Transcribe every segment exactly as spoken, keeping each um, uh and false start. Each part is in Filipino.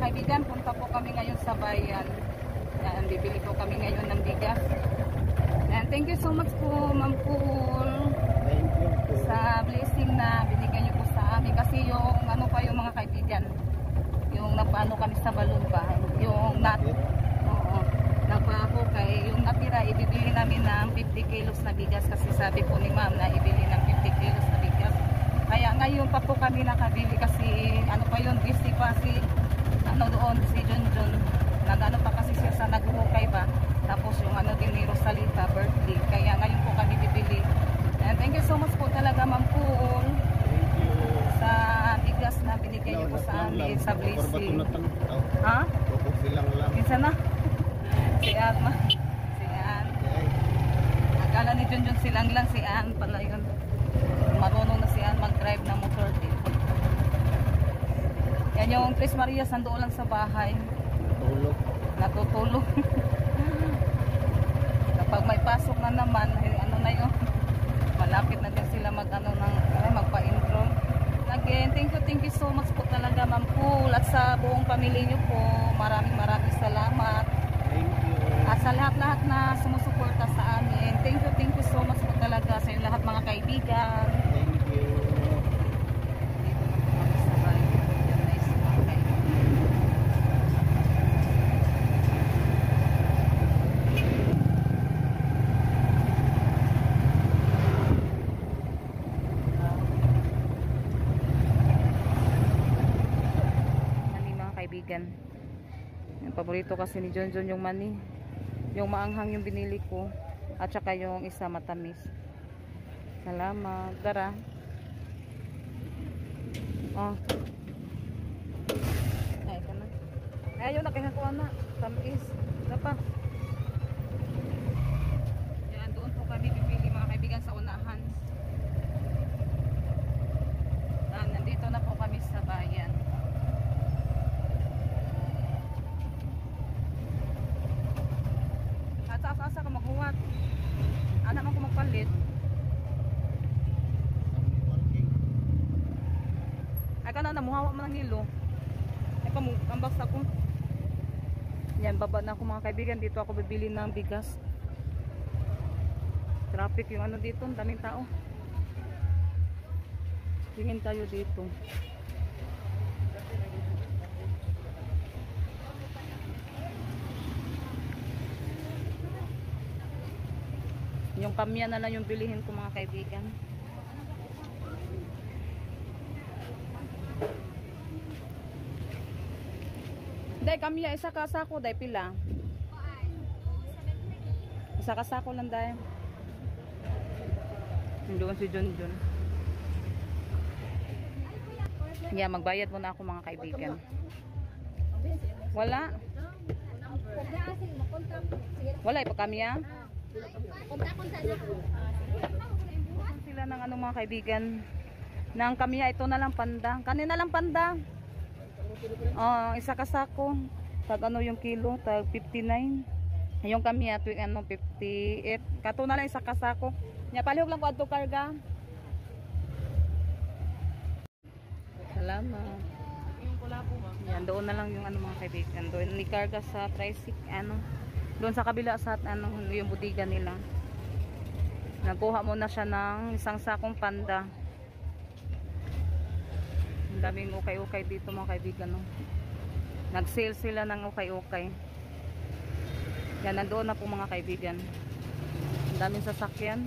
kaibigan, punta po kami ngayon sa bayan. Yan, bibili po kami ngayon ng bigas. And thank you so much po, Ma'am Pool. Thank you po. Sa blessing na binigyan niyo po sa amin. Kasi yung ano pa yung mga kaibigan, yung napano kami sa balon ba, yung nat, oo, nagpapo kay yung natira, ibibili namin ng fifty kilos na bigas. Kasi sabi po ni Ma'am na ibili ng fifty kilos na bigas. Kaya ngayon pa po kami nakabili kasi ano pa yun, busy pa si ano doon, si Junjun. Nagano pa kasi siya sa naghuhukay ba. Tapos yung ano din ni Rosalita, birthday. Kaya ngayon po kami bibili. And thank you so much po talaga, Ma'am Pool. Thank you. Sa bigas na binigay niyo po sa amin, sa blessing. Ha? Pupok silang lang. Minsan na. Si Ann, ma. Si Ann. Akala ni Junjun silang lang, si Ann pala yun. Marunong na si Ann mag-drive ng motor din. Yan yung Tres Marias, nandoon lang sa bahay. Tulog. Natutulog. Kapag may pasok na naman, eh, ano na yun, malapit na din sila mag ano ng eh, magpa-intro. Again, thank you, thank you so much po talaga, Ma'am Pool, at sa buong pamilya niyo po. Maraming maraming salamat. Thank you. At sa lahat-lahat na sumusuporta sa amin, thank you, thank you so much po talaga sa lahat mga kaibigan. Thank you. Dito na po kami sa bahay. Yan na is mga kaibigan. Mani mga kaibigan. Yung paborito kasi ni Junjun yung mani. Yung maanghang yung binili ko. At saka yung isa matamis. Salamat. Dara. Oh. Ay, ito na. Ayaw na kaya ko na. Tamis. Ito pa. Yan, doon po kami pipili mga kaibigan sa unahan. Ah, nandito na po kami sa bayan. Asa-asa ka maghuwat. Anak man ko magpalit. Ay ka na namuhawa man ang nilo. Ay ka mo, kambas ako. Yan, baba na ako mga kaibigan. Dito ako bibili ng bigas. Traffic yung ano dito. Ang daming tao. Tingin tayo dito. Yung kamya na lang yung bilihin ko mga kaibigan. Day, kamya, isa ka sako, day, pila. Isa ka sako lang, day. Doon si Junjun. Yeah, magbayad muna ako mga kaibigan. Wala. Wala, ipa kamya. Sila ng ano mga kaibigan. Nang kamya, ito na lang panda. Kanina lang panda. Oh, isa ka sako. Tag ano yung kilo, tag fifty-nine. Yung kami ato yung ano fifty-eight. Kato na lang isa ka sako. Nya palihog lang ko adto karga. Salamat. Yung pula po, ma'am. Yan, doon na lang yung ano mga kaibigan. Doon ni karga sa tricycle ano. Doon sa kabila sa ano yung budiga nila. Nagkuha muna siya ng isang sakong panda. Ang daming ukay-ukay dito mga kaibigan, no? Nag-sale sila ng ukay-ukay. Yan, nandoon na po mga kaibigan. Ang daming sasakyan.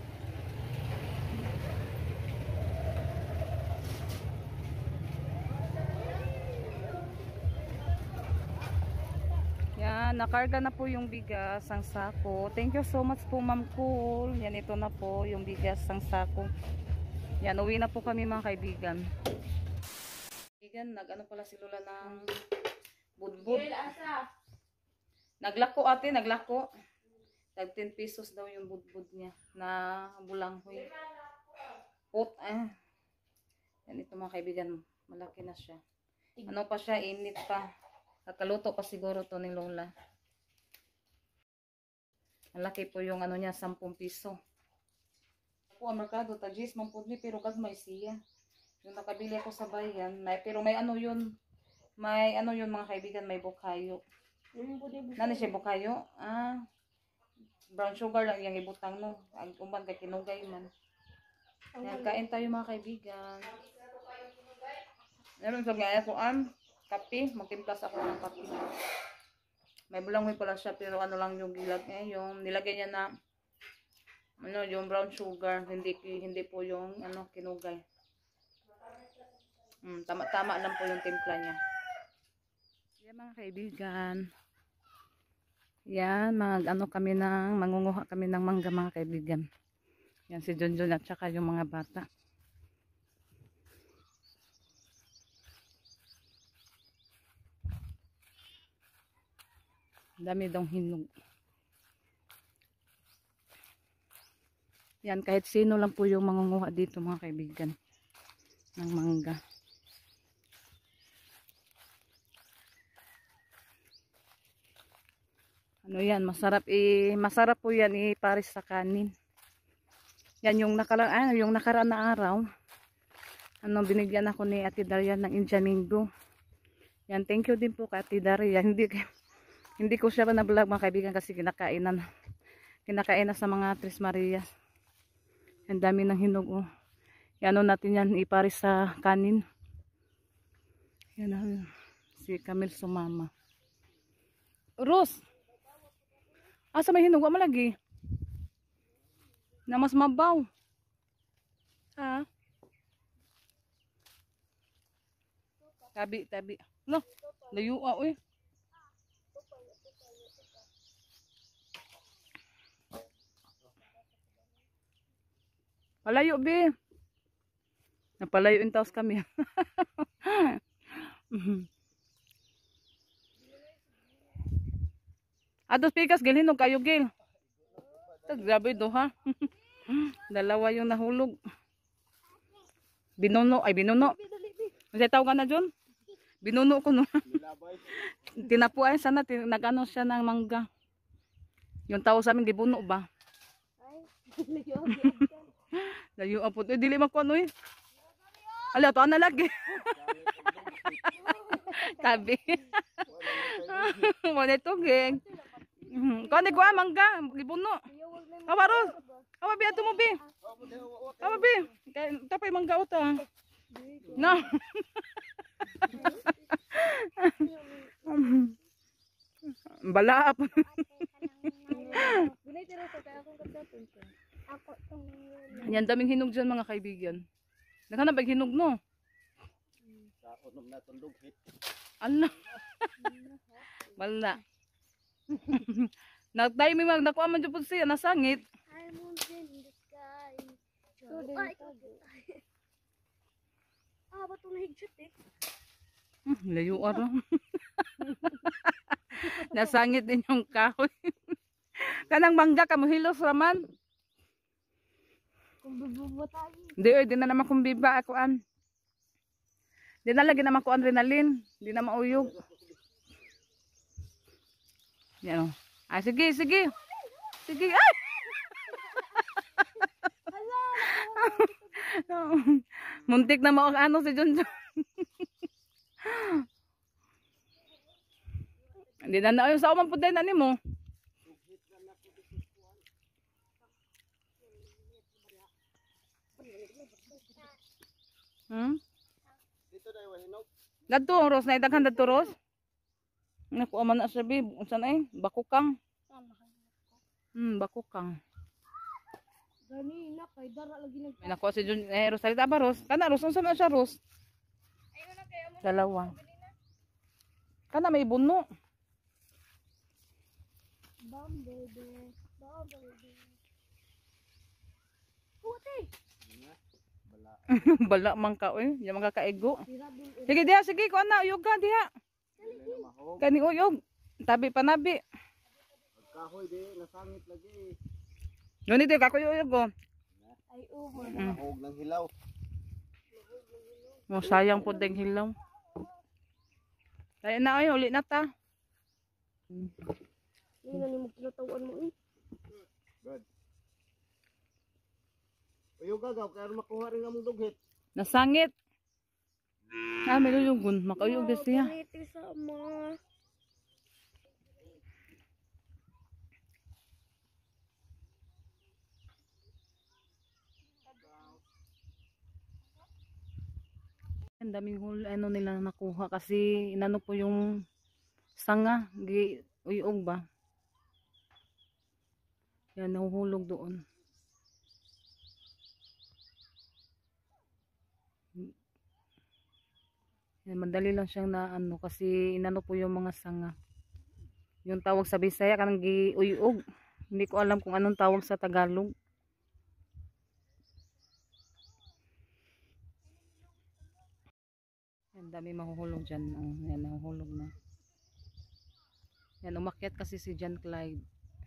Yan, nakarga na po yung bigas ang sako. Thank you so much po, Ma'am Cool. Yan, ito na po yung bigas ang sako. Yan, uwi na po kami mga kaibigan. Kaibigan, nag-ano pala si Lola ng budbud. Naglako ate, naglako. Tag ten pesos daw yung budbud niya na bulanghoy. Pot, eh. Yan, ito mga kaibigan, malaki na siya. Ano pa siya, init pa. Kakaluto pa siguro to ni Lola. Malaki po yung ano niya, sampung piso. Po ang merkado, tagis, mampudli, pero kag may siya. Yung nakabili ako sa bayan, may, pero may ano yun, May ano yun mga kaibigan, may bukayo. Nani siya bukayo? Ah, brown sugar lang yung ibutang no. Ang uman kay kinugay man. Yan, kain tayo mga kaibigan. Meron sa gaya ko ang kape. Magtimplas ako ng kape. May bulanghoy pala siya pero ano lang yung gilag eh, yung nilagay niya na ano, yung brown sugar, hindi hindi po yung ano kinugay. Mm, tama-tama lang po yung timpla niya. Yan mga kaibigan. Yan, mag ano kami ng mangunguha kami ng mangga mga kaibigan. Yan si Junjun at saka yung mga bata. Dami dong hinog. Yan, kahit sino lang po yung mangunguha dito mga kaibigan ng mangga. Ano yan, masarap i masarap po yan ipares sa kanin. Yan yung nakala ah, yung nakaraan na araw. Ano binigyan ako ni Ate Daria ng Indian Mango. Yan, thank you din po kay Ate Daria. Hindi hindi ko siya na vlog mga kaibigan kasi kinakainan. Kinakainan sa mga Tres Marias. Ang dami ng hinog oh. Yan o natin yan ipares sa kanin. Yan oh, si Camille sumama. Rose. Asa may hinog mo lagi? Na mas mabaw. Ha? Tabi, tabi. No, layo ah, uy. Palayo, be. Napalayo in taos kami. Ados pikas, gilhin o kayo, gil. Grabe do, ha? Dalawa yung nahulog. Binuno, ay binuno. Masaya tawag ka na, John? Binuno ko, no? Tinapuan sana, nag-ano siya ng mangga. Yung tao sa amin, gibuno ba? Layo po. Eh, dili man ko ano eh. Ala, to na lagi. Tabi. Mo nito geng. Kani ko mangga, gibuno. Awa ros. Awa bi ato mo bi. Awa bi. Tapay mangga uta. No. Balap. Yan, daming hinog dyan mga kaibigan. Naghanap ay hinog no? Sa unom na tundog hit. Ala. Wala. Nagtay mi mag nakuha man jud pud siya nasangit. Ah, bato na higshot eh. Hmm, layo ara. Nasangit din yung kahoy. Kanang mangga kamo hilos raman. Kung bububo tayo. Hindi, di na naman kung biba ako an. Di na lagi naman ko adrenaline. Di na mauyog. Yan o. Ay, sige, sige. Sige, ay! Muntik na mao ano si Junjun. Hindi na na sa umang puday na ni mo. Hmm? Dito na yung hinog. Dadto Ros na idaghan dadto Ros. Naku man na sabi, unsa na eh, bakukang. Hmm, bakukang. Gani na kay dara lagi nag. May nakuha si Jun eh Ros salita ba Ros? Kana Ros unsa na siya Ros? Ayun na kay amo. Dalawa. Kana may buno. Bumblebee. Bumblebee. Puti. Bala. Bala man ka oy, ya mga kaigo. Sirabil. Sige diha, sige ko ana uyog ka diha. Mahog. Kani uyog. Tabi panabi. Pagkahoy di nasangit lagi. Ngunit ito kako uyog ko. Ay ubo. Mahog ng hilaw. Oh, sayang po ding hilaw. Kaya na ay uli na ta. Hindi na ni mo kinatawan mo eh. Good. Uyog gagaw kaya makuha rin ang dughit. Nasangit. Ah, may uyugon, makauyog din siya. Ganito ma. Ang daming hul, ano nila nakuha kasi inano po yung sanga, gi uyog ba? Yan, nahuhulog doon. Yan, madali lang siyang na ano kasi inano po yung mga sanga. Yung tawag sa Bisaya kanang gi uyog. Hindi ko alam kung anong tawag sa Tagalog. Yan, dami mahuhulog dyan. Oh, yan, nahuhulog na. Yan, umakyat kasi si John Clyde.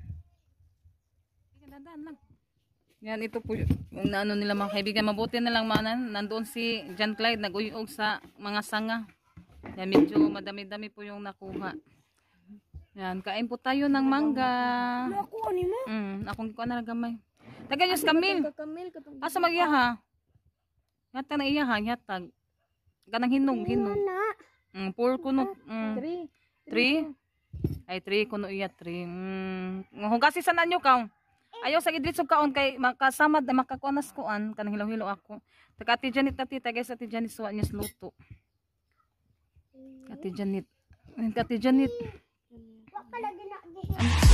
Dadaan lang. Yan, ito po yung ano nila mga kaibigan. Mabuti na lang manan. Nandoon si John Clyde nag-uyog sa mga sanga. Yan, medyo madami-dami po yung nakuha. Yan, kain po tayo ng mangga. Nakuha ni mo. Mm, akong ko na nagamay. Taga yung Camille. Kamil katong. Asa mag-iyaha? Yatag na iyaha, yatag. Kanang hinog, hinog. Mm, four kuno. Mm. Three. Three? Ay, three kuno iya, three. Mm. Hugasi sa nanyo kaon. Ayaw sa idritsog kaon kay makasamad na makakuanas kuan. Kanang hilaw-hilaw ako. Taga ati Janit tati, taga sa ati Janit suwa niya luto. Ati Janit. Ati Janit. Wa pala gina.